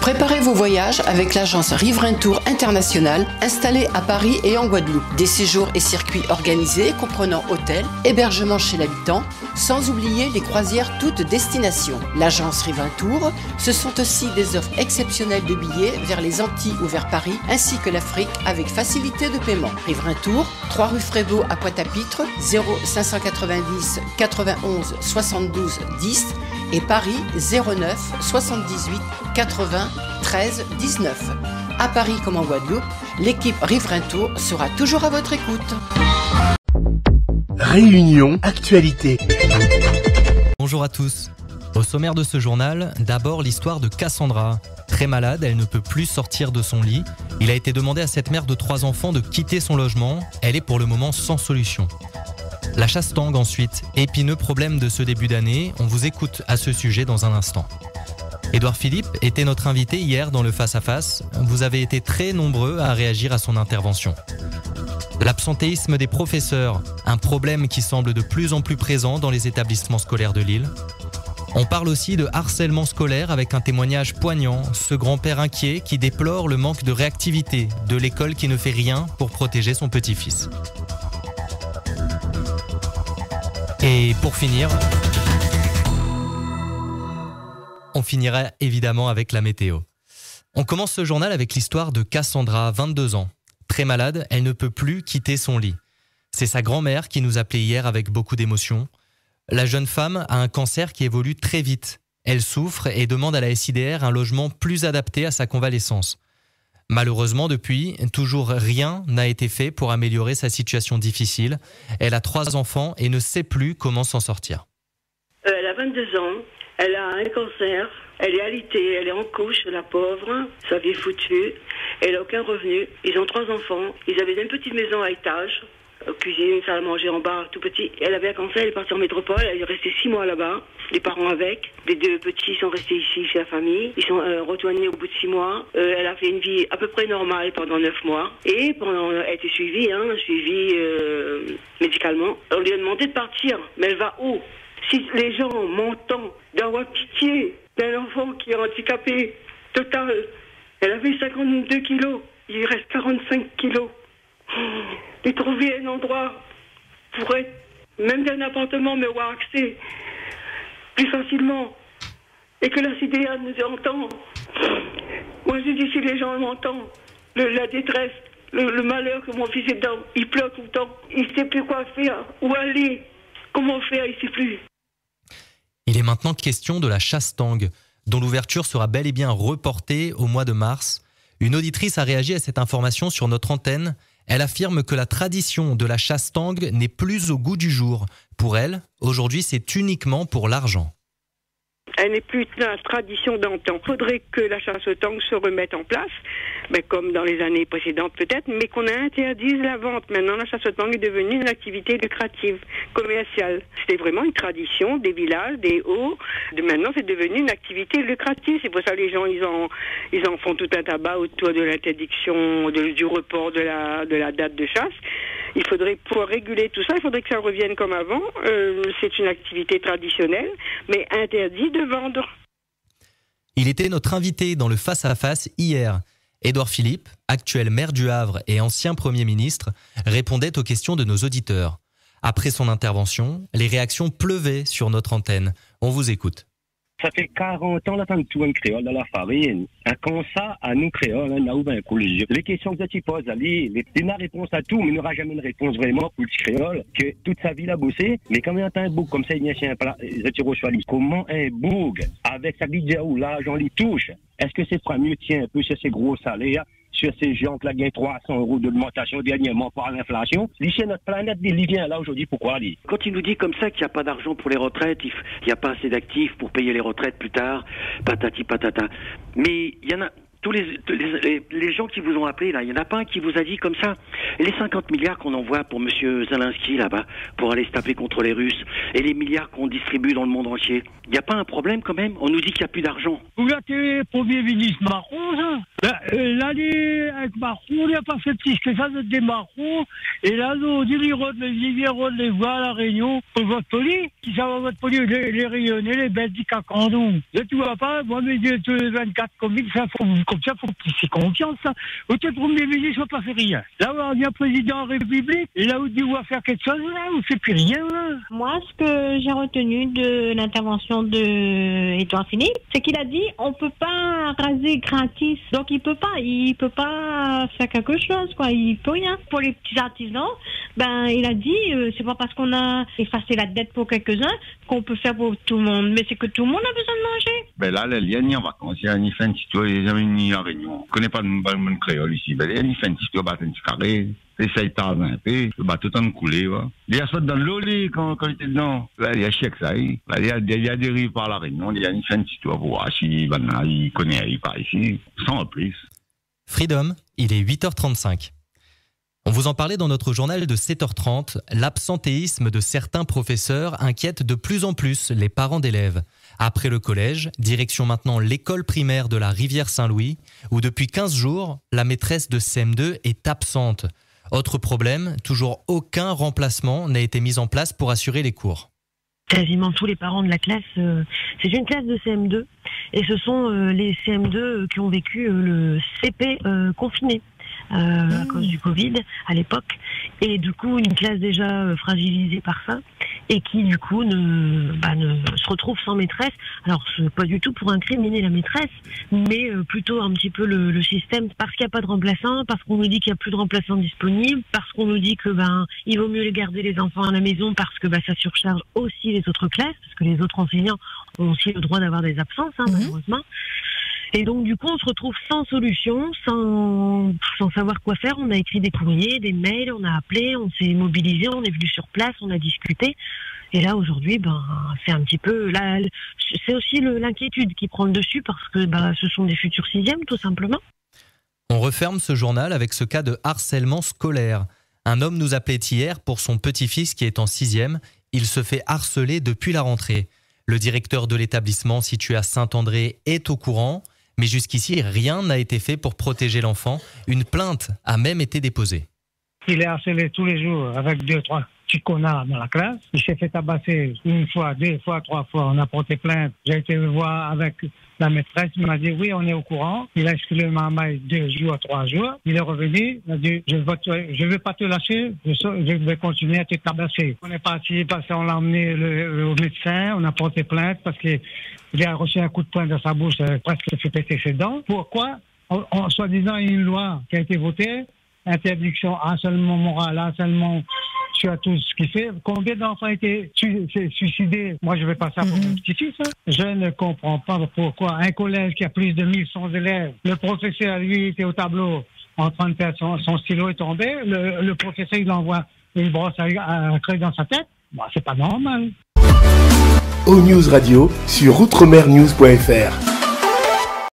Préparez vos voyages avec l'agence Riverain Tour International installée à Paris et en Guadeloupe. Des séjours et circuits organisés comprenant hôtel, hébergement chez l'habitant, sans oublier les croisières toutes destinations. L'agence Riverain Tour, ce sont aussi des offres exceptionnelles de billets vers les Antilles ou vers Paris ainsi que l'Afrique avec facilité de paiement. Riverain Tour, 3 rue Frébeau à Pointe-à-Pitre, 0590 91 72 10 et Paris 09 78 80 13 19. À Paris comme en Guadeloupe, l'équipe Riverain Tour sera toujours à votre écoute. Réunion Actualité. Bonjour à tous. Au sommaire de ce journal, d'abord l'histoire de Cassandra. Très malade, elle ne peut plus sortir de son lit. Il a été demandé à cette mère de 3 enfants de quitter son logement. Elle est pour le moment sans solution. La chasse-tangue ensuite, épineux problème de ce début d'année. On vous écoute à ce sujet dans un instant. Édouard Philippe était notre invité hier dans le face-à-face. Vous avez été très nombreux à réagir à son intervention. L'absentéisme des professeurs, un problème qui semble de plus en plus présent dans les établissements scolaires de l'île. On parle aussi de harcèlement scolaire avec un témoignage poignant, ce grand-père inquiet qui déplore le manque de réactivité de l'école qui ne fait rien pour protéger son petit-fils. Et pour finir, on finira évidemment avec la météo. On commence ce journal avec l'histoire de Cassandra, 22 ans. Très malade, elle ne peut plus quitter son lit. C'est sa grand-mère qui nous appelait hier avec beaucoup d'émotion. La jeune femme a un cancer qui évolue très vite. Elle souffre et demande à la SIDR un logement plus adapté à sa convalescence. Malheureusement, depuis, toujours rien n'a été fait pour améliorer sa situation difficile. Elle a 3 enfants et ne sait plus comment s'en sortir. Elle a 22 ans, elle a un cancer, elle est alitée, elle est en couche, la pauvre, sa vie est foutue, elle n'a aucun revenu. Ils ont 3 enfants, ils avaient une petite maison à étage, cuisine, salle à manger en bas, tout petit. Elle avait un cancer, elle est partie en métropole, elle est restée 6 mois là-bas, les parents avec. Les 2 petits sont restés ici chez la famille, ils sont retournés au bout de 6 mois. Elle a fait une vie à peu près normale pendant 9 mois. Et elle a été suivie médicalement. On lui a demandé de partir, mais elle va où? Si les gens m'entendent d'avoir pitié d'un enfant qui est handicapé total, elle avait 52 kilos, il reste 45 kilos. De trouver un endroit pour être, même d'un appartement, mais avoir accès plus facilement, et que la CDA nous entend. Moi je dis, si les gens m'entendent, la détresse, le malheur que mon fils est dedans, il pleure tout le temps, il ne sait plus quoi faire, où aller, comment faire, il ne sait plus. Il est maintenant question de la chasse-tangue, dont l'ouverture sera bel et bien reportée au mois de mars. Une auditrice a réagi à cette information sur notre antenne. Elle affirme que la tradition de la chasse-tangue n'est plus au goût du jour. Pour elle, aujourd'hui, c'est uniquement pour l'argent. Elle n'est plus la tradition d'antan. Il faudrait que la chasse-tangue se remette en place, comme dans les années précédentes peut-être, mais qu'on interdise la vente. Maintenant, la chasse-tangue est devenue une activité lucrative, commerciale. C'était vraiment une tradition des villages, des hauts. Maintenant, c'est devenu une activité lucrative. C'est pour ça que les gens, ils en font tout un tabac autour de l'interdiction, du report de la date de chasse. Il faudrait, pour réguler tout ça, il faudrait que ça revienne comme avant. C'est une activité traditionnelle, mais interdit de vendre. Il était notre invité dans le face-à-face hier. Édouard Philippe, actuel maire du Havre et ancien Premier ministre, répondait aux questions de nos auditeurs. Après son intervention, les réactions pleuvaient sur notre antenne. On vous écoute. Ça fait 40 ans là, tout un créole dans la farine. Comme ça, à nous créoles, on a ouvert un coup les yeux. Les questions que tu poses, Ali, il n'a réponse à tout, mais il n'aura jamais une réponse vraiment pour le créole, que toute sa vie il a bossé. Mais quand il y a un bouc comme ça, il y a un plat, comment un bouc, avec sa guide où l'argent lui touche, est-ce que c'est pas mieux, tiens, un peu sur ces gros salaires, sur ces gens qui ont gagné 300 € d'augmentation dernièrement par l'inflation. Lycée, notre planète, il vient là aujourd'hui, pourquoi lui? Quand il nous dit comme ça qu'il n'y a pas d'argent pour les retraites, il n'y a pas assez d'actifs pour payer les retraites plus tard, patati patata. Mais il y en a, tous les gens qui vous ont appelé là, il n'y en a pas un qui vous a dit comme ça. Les 50 milliards qu'on envoie pour monsieur Zelensky là-bas, pour aller se taper contre les Russes, et les milliards qu'on distribue dans le monde entier, il n'y a pas un problème quand même? On nous dit qu'il n'y a plus d'argent. Vous êtes Premier ministre Macron, ça? L'année avec Macron, il n'y a pas fait plus que ça de démarron. Et là, nous, on dit les voix à la Réunion pour votre poli. Qui ça va votre poli, les rayonnés, les belles du cacandon. Et tu vois pas, moi, mes yeux, tous les 24 communes, ça, comme ça, faut pousser confiance, ça. Où tu es premier ministre, je ne pas faire rien. Là, on vient président de la République, et là, où tu dois faire quelque chose, là, on ne fait plus rien, là. Moi, ce que j'ai retenu de l'intervention de Édouard Philippe, c'est qu'il a dit, on peut pas raser gratis. Donc, il peut pas faire quelque chose, quoi. Il peut rien. Pour les petits artisans, il a dit, c'est pas parce qu'on a effacé la dette pour quelques-uns qu'on peut faire pour tout le monde. Mais c'est que tout le monde a besoin de manger. Là, les liens ni en vacances, il y a ni fin de histoire, il y a ni en réunion. On connaît pas de créole ici. Il y a ni fin de histoire, un petit carré. Essaye de un peu, le bateau t'en coulé, va. Il y a soit dans l'eau, quand il était dedans. Là, il y a chèque, ça, il y a des rives par la Réunion, il y a une fin de histoire pour voir si il connaît, il part ici, sans plus. Freedom, il est 8h35. On vous en parlait dans notre journal de 7h30. L'absentéisme de certains professeurs inquiète de plus en plus les parents d'élèves. Après le collège, direction maintenant l'école primaire de la Rivière-Saint-Louis, où depuis 15 jours, la maîtresse de CM2 est absente. Autre problème, toujours aucun remplacement n'a été mis en place pour assurer les cours. Quasiment tous les parents de la classe, c'est une classe de CM2 et ce sont les CM2 qui ont vécu le CP confiné. À cause du Covid à l'époque, et du coup une classe déjà fragilisée par ça et qui du coup ne se retrouve sans maîtresse. Alors c'est pas du tout pour incriminer la maîtresse, mais plutôt un petit peu le système, parce qu'il n'y a pas de remplaçant, parce qu'on nous dit qu'il n'y a plus de remplaçants disponibles, parce qu'on nous dit que il vaut mieux les garder les enfants à la maison parce que ça surcharge aussi les autres classes, parce que les autres enseignants ont aussi le droit d'avoir des absences, malheureusement. Et donc, du coup, on se retrouve sans solution, sans savoir quoi faire. On a écrit des courriers, des mails, on a appelé, on s'est mobilisé, on est venu sur place, on a discuté. Et là, aujourd'hui, c'est un petit peu... Là, c'est aussi l'inquiétude qui prend le dessus parce que ce sont des futurs sixièmes, tout simplement. On referme ce journal avec ce cas de harcèlement scolaire. Un homme nous appelait hier pour son petit-fils qui est en 6e. Il se fait harceler depuis la rentrée. Le directeur de l'établissement situé à Saint-André est au courant. Mais jusqu'ici, rien n'a été fait pour protéger l'enfant. Une plainte a même été déposée. Il est harcelé tous les jours avec 2-3 petits connards dans la classe. Il s'est fait tabasser 1 fois, 2 fois, 3 fois. On a porté plainte. J'ai été le voir avec la maîtresse. Il m'a dit oui, on est au courant. Il a exclu ma maille 2 jours, 3 jours. Il est revenu. Il a dit je ne veux pas te lâcher. Je vais continuer à te tabasser. On est parti parce qu'on l'a emmené au médecin. On a porté plainte parce qu'il a reçu un coup de poing dans sa bouche, presque il fait péter ses dents. Pourquoi? En soi-disant, il y a une loi qui a été votée, interdiction, harcèlement moral, harcèlement sur tout ce qu'il fait. Combien d'enfants ont été suicidés? Moi, je ne vais pas ça pour mon petit-fils. Je ne comprends pas pourquoi un collège qui a plus de 1100 élèves, le professeur, lui, était au tableau en train de faire son stylo est tombé, le professeur, il envoie une brosse à craie dans sa tête. C'est pas normal. O-News Radio sur outremernews.fr.